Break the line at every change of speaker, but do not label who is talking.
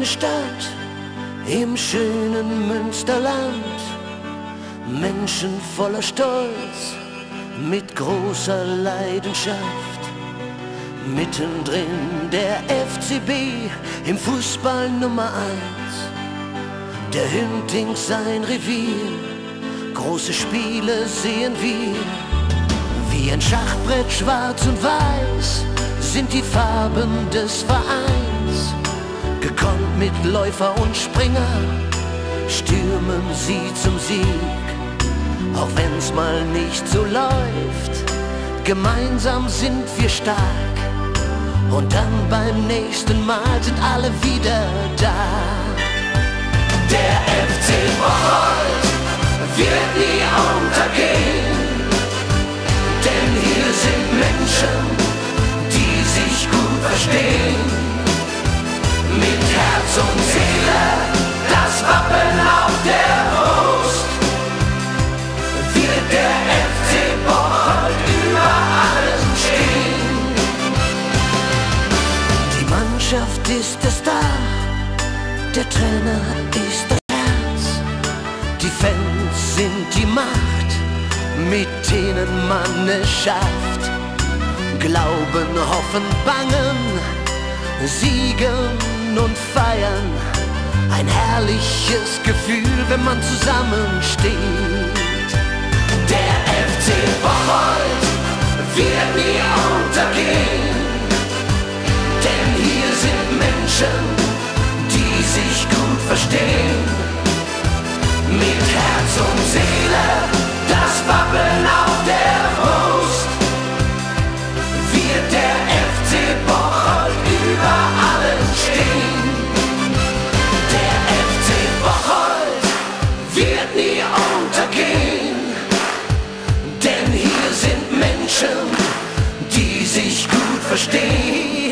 Stadt im schönen Münsterland, Menschen voller Stolz, mit großer Leidenschaft. Mittendrin der FCB im Fußball Nummer 1. Der Hünding sein Revier, große Spiele sehen wir. Wie ein Schachbrett schwarz und weiß sind die Farben des Vereins. Gekonnt mit Läufer und Springer stürmen sie zum Sieg. Auch wenn's mal nicht so läuft, gemeinsam sind wir stark. Und dann beim nächsten Mal sind alle wieder da. Der FC Bocholt wird nie untergehen, denn hier sind Menschen, die sich gut verstehen. Mit Herz und Seele, das Wappen auf der Brust, wird der FC Bocholt über allem stehen. Die Mannschaft ist der Star, der Trainer ist das Herz. Die Fans sind die Macht, mit denen man es schafft. Glauben, hoffen, bangen, siegen und feiern. Ein herrliches Gefühl, wenn man zusammensteht. Der FC Bocholt wird nie untergehen, denn hier sind Menschen, die sich gut verstehen. Mit Herz und Seele, das Wappen auf der Brust, wird der FC Bocholt über allen stehen. Der FC Bocholt wird nie untergehen, denn hier sind Menschen, die sich gut verstehen.